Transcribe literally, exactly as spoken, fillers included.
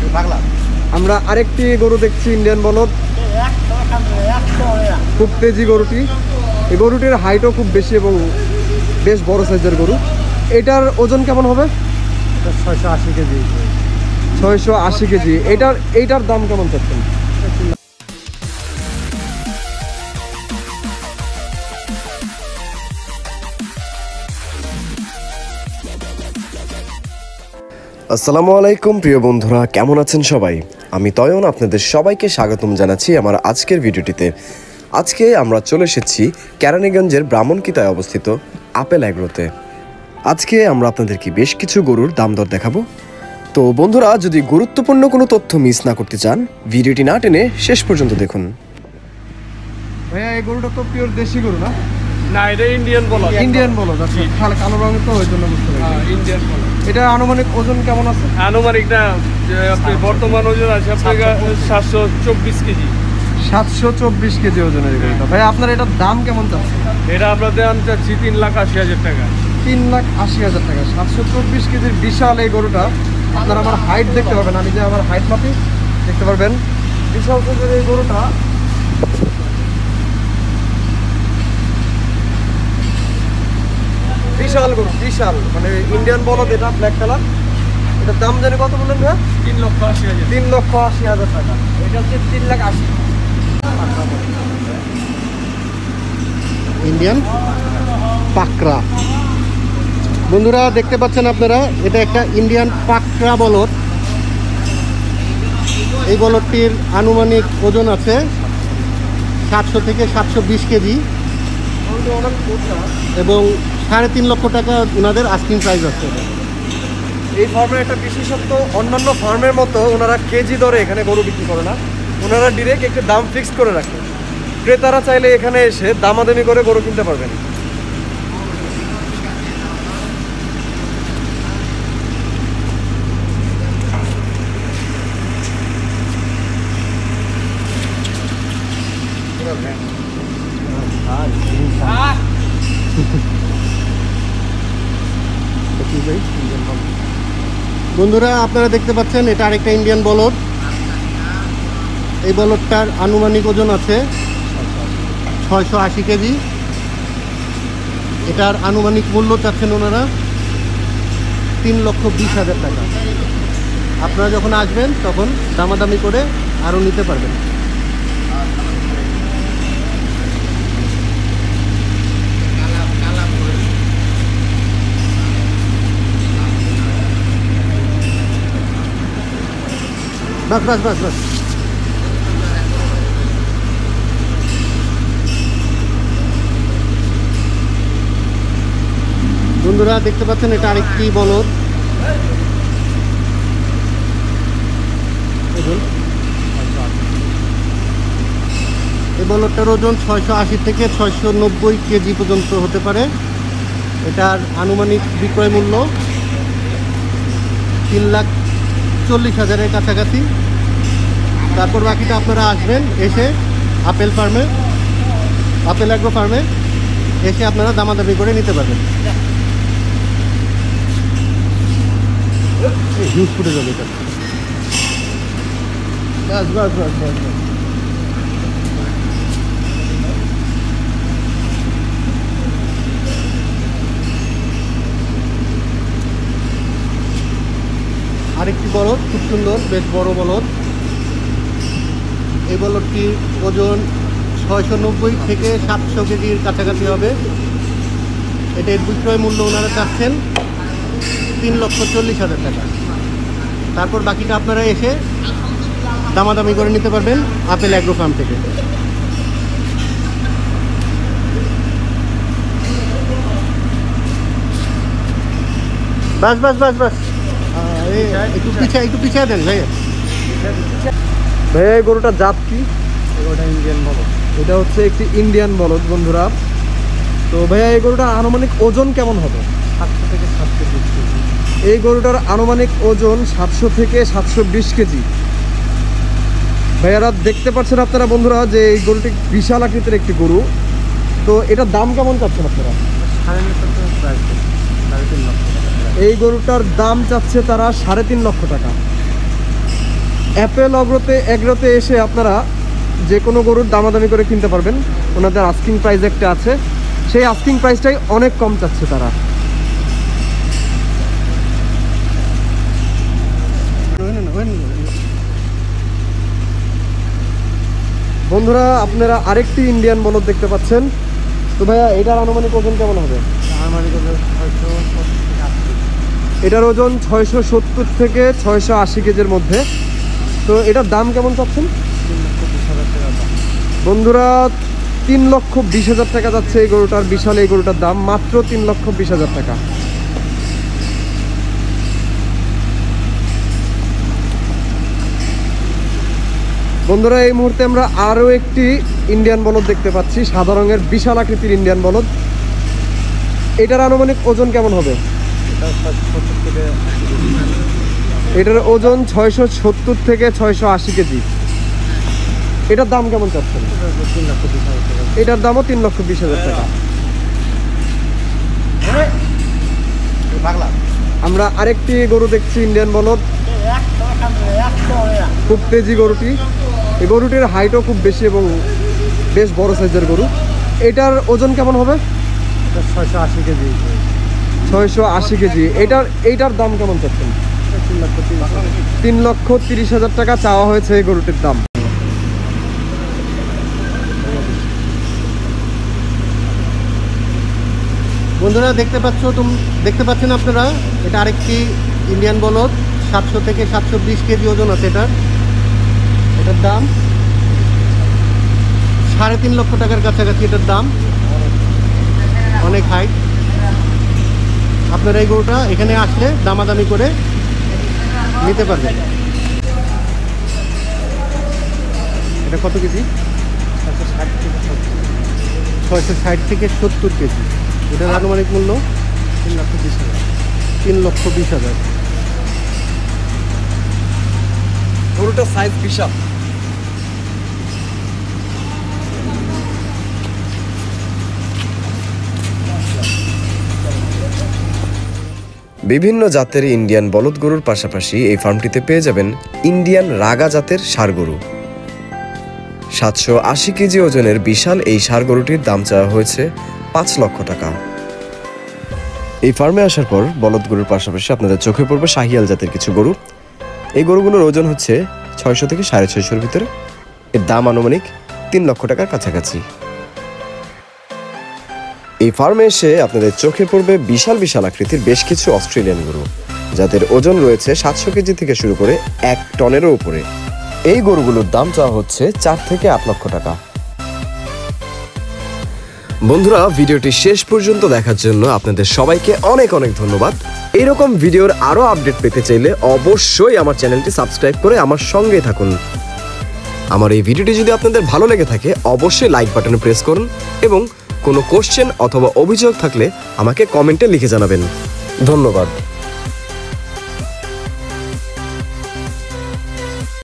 আমরা আরেকটি গরু দেখছি, ইন্ডিয়ান বলদ, খুব তেজি গরুটি। এই গরুটির হাইটও খুব বেশি এবং বেশ বড় সাইজের গরু। এটার ওজন কেমন হবে? ছয়শো আশি কেজি। ছয়শো আশি কেজি। এটার এইটার দাম কেমন চাচ্ছেন? আসসালামু আলাইকুম প্রিয় বন্ধুরা, কেমন আছেন সবাই? আমি তয়ন, আপনাদের সবাইকে স্বাগতম জানাচ্ছি আমার আজকের ভিডিওটিতে। আজকে আমরা চলে এসেছি কেরানীগঞ্জের ব্রাহ্মণকিতায় অবস্থিত আপেল অ্যাগ্রোতে। আজকে আমরা আপনাদেরকে বেশ কিছু গরুর দাম দর দেখাবো। তো বন্ধুরা, যদি গুরুত্বপূর্ণ কোনো তথ্য মিস না করতে চান, ভিডিওটি না টেনে শেষ পর্যন্ত দেখুন। ভাইয়া, এই গরুটা তো পিওর দেশি গরু না? না, এটা ইন্ডিয়ান বলদ। ইন্ডিয়ান বলদ, আচ্ছা। কালো রঙের তো ওই জন্য বুঝতে পারি। হ্যাঁ, ইন্ডিয়ান বলদ। এটা আনুমানিক ওজন কেমন আছে? আনুমানিক না, আপনি বর্তমান ওজন আছে আপনার সাতশো চব্বিশ কেজি। সাতশো চব্বিশ কেজি ওজনের গরুটা। ভাই, আপনার এটার দাম কেমন চাচ্ছে? এটা আমরা দাম চাচ্ছি তিন লাখ আশি হাজার টাকা। তিন লাখ আশি হাজার টাকা। সাতশো চব্বিশ কেজির বিশাল এই গরুটা। আপনারা আমার হাইট দেখতে পারবেন, আমি যে আমার হাইট মাপি দেখতে পারবেন। বিশাল সাইজের এই গরুটা বিশাল গরু, বিশাল, মানে ইন্ডিয়ান বলদ। এটা ব্ল্যাক কালার। এটার দাম জানি কত বললেন ভাই? তিন লক্ষ আশি হাজার। তিন লক্ষ আশি হাজার টাকা। এটা হচ্ছে তিন লাখ আশি। ইন্ডিয়ান পাকড়া। বন্ধুরা দেখতে পাচ্ছেন আপনারা, এটা একটা ইন্ডিয়ান পাকড়া বলদ। এই বলদটির আনুমানিক ওজন আছে সাতশো থেকে সাতশো বিশ কেজি এবং সাড়ে তিন লক্ষ টাকা ওনাদের আস্কিং প্রাইস আছে। এই ফার্মের একটা বিশেষত্ব, অন্যান্য ফার্মের মতো ওনারা কেজি দরে এখানে গরু বিক্রি করে না। ওনারা ডিরেক্ট একটা দাম ফিক্সড করে রাখে। ক্রেতারা চাইলে এখানে এসে দামাদামি করে গরু কিনতে পারবেন। বন্ধুরা আপনারা দেখতে পাচ্ছেন, এটা আরেকটা ইন্ডিয়ান বলদ। এই বলদটার আনুমানিক ওজন আছে ছয়শো আশি কেজি। এটার আনুমানিক মূল্য চাচ্ছেন ওনারা তিন লক্ষ বিশ হাজার টাকা। আপনারা যখন আসবেন তখন দামাদামি করে আরও নিতে পারবেন। বাস বাস বাস বাস বন্ধুরা দেখতে পাচ্ছেন, এটা আরেকটি বলদ। এই বলদটার ওজন ছয়শো আশি থেকে ছয়শো নব্বই কেজি পর্যন্ত হতে পারে। এটার আনুমানিক বিক্রয় মূল্য তিন লাখ চল্লিশ হাজারের কাছাকাছি। তারপর বাকিটা আপনারা আসবেন এসে আপেল ফার্মে, আপেল অ্যাগ্রো ফার্মে এসে আপনারা দামাদামি করে নিতে পারবেন। হিউজ ফুটে যাবে এটা। বাস বাস বাস বাস আরেকটি বলদ, খুব সুন্দর, বেশ বড় বলদ। এই বলদটির ওজন ছয়শো নব্বই থেকে সাতশো কেজির কাছাকাছি হবে। এটার বিক্রয় মূল্য ওনারা চাচ্ছেন তিন লক্ষ চল্লিশ হাজার টাকা। তারপর বাকিটা আপনারা এসে দামাদামি করে নিতে পারবেন আপেল অ্যাগ্রো ফার্ম থেকে। বাস বাস বাস বাস একটু পিছিয়ে একটু পিছিয়ে দেন ভাইয়া। ভাইয়া, এই গরুটার জাত কি? ওটা ইন্ডিয়ান বলদ। এটা হচ্ছে একটি ইন্ডিয়ান বলদ বন্ধুরা। তো ভাইয়া, এই গরুটার আনুমানিক ওজন কেমন হবে? সাতশো থেকে সাতশো বিশ কেজি। এই গরুটার আনুমানিক ওজন সাতশো থেকে সাতশো বিশ কেজি। ভাইয়ারা দেখতে পাচ্ছেন আপনারা বন্ধুরা যে এই গরুটি বিশাল আকৃতির একটি গরু। তো এটার দাম কেমন চাচ্ছেন আপনারা? সাড়ে তিন লক্ষ টাকা। এই গরুটার দাম চাচ্ছে তারা সাড়ে তিন লক্ষ টাকা। অ্যাপেল অগ্রোতে এগ্রোতে এসে আপনারা যে কোনো গরুর দামাদামি করে কিনতে পারবেন। ওনাদের আস্কিং প্রাইস একটা আছে, সেই আস্কিং প্রাইসটাই অনেক কম চাচ্ছে তারা। বন্ধুরা আপনারা আরেকটি ইন্ডিয়ান বলদ দেখতে পাচ্ছেন। তো ভাইয়া এটার আনুমানিক ওজন কেমন হবে? এটার ওজন ছয়শো সত্তর থেকে ছয়শো আশি কেজির মধ্যে। তো এটার দাম কেমন চাচ্ছেন? বন্ধুরা তিন লক্ষ বিশ হাজার টাকা যাচ্ছে এই গরুটার, বিশাল এই গরুটার দাম মাত্র তিন লক্ষ বিশ হাজার টাকা। বন্ধুরা এই মুহূর্তে আমরা আরও একটি ইন্ডিয়ান বলদ দেখতে পাচ্ছি, সাদা রঙের বিশাল আকৃতির ইন্ডিয়ান বলদ। এটার আনুমানিক ওজন কেমন হবে? এটার ওজন ছয়শো সত্তর থেকে ছয়শো আশি কেজি। এটার দাম কেমন চাচ্ছেন? এটার দামও তিন লক্ষ বিশ হাজার টাকা। আমরা আরেকটি গরু দেখছি ইন্ডিয়ান বলদ, খুব তেজি গরুটি। এই গরুটির হাইটও খুব বেশি এবং বেশ বড় সাইজের গরু। এটার ওজন কেমন হবে? ছয়শো আশি কেজি। ছয়শো আশি কেজি। এটার এইটার দাম কেমন চাচ্ছেন? তিন লক্ষ তিরিশ হাজার টাকা চাওয়া হয়েছে এই গরুটির দাম। বন্ধুরা দেখতে পাচ্ছ তুমি দেখতে পাচ্ছেন আপনারা, এটা আরেকটি ইন্ডিয়ান বলদ, সাতশো থেকে সাতশো বিশ কেজি ওজন আছে এটার। এটার দাম সাড়ে তিন লক্ষ টাকার কাছাকাছি এটার দাম, অনেক হাইট। আপনারা এই গরুটা এখানে আসলে দামাদামি করে নিতে পারবেন। এটা কত কেজি? ছয়শো ষাট থেকে সত্তর কেজি। এটার আনুমানিক মূল্য তিন লক্ষ বিশ হাজার তিন লক্ষ বিশ হাজার গরুটার সাইজ বিশাল। বিভিন্ন জাতের ইন্ডিয়ান বলদ গরুর পাশাপাশি এই ফার্মটিতে পেয়ে যাবেন ইন্ডিয়ান রাগা জাতের ষাঁড় গরু। সাতশো আশি কেজি ওজনের বিশাল এই ষাঁড় গরুটির দাম চাওয়া হয়েছে পাঁচ লক্ষ টাকা। এই ফার্মে আসার পর বলদ গরুর পাশাপাশি আপনাদের চোখে পড়বে শাহিয়াল জাতের কিছু গরু। এই গরুগুলোর ওজন হচ্ছে ছয়শো থেকে সাড়ে ছয়শোর ভিতরে। এর দাম আনুমানিক তিন লক্ষ টাকার কাছাকাছি। এই ফার্মে এসে আপনাদের চোখে পড়বে বিশাল বিশাল আকৃতির বেশ কিছু অস্ট্রেলিয়ান গরু, যাদের ওজন রয়েছে সাতশো কেজি থেকে শুরু করে এক টনেরও উপরে। এই গরুগুলোর দাম চাওয়া হচ্ছে চার থেকে আট লক্ষ টাকা। বন্ধুরা ভিডিওটি শেষ পর্যন্ত দেখার জন্য আপনাদের সবাইকে অনেক অনেক ধন্যবাদ। এইরকম ভিডিওর আরও আপডেট পেতে চাইলে অবশ্যই আমার চ্যানেলটি সাবস্ক্রাইব করে আমার সঙ্গেই থাকুন। আমার এই ভিডিওটি যদি আপনাদের ভালো লেগে থাকে অবশ্যই লাইক বাটনে প্রেস করুন এবং কোনো কোশ্চেন অথবা অভিযোগ থাকলে আমাকে কমেন্টে লিখে জানাবেন। ধন্যবাদ।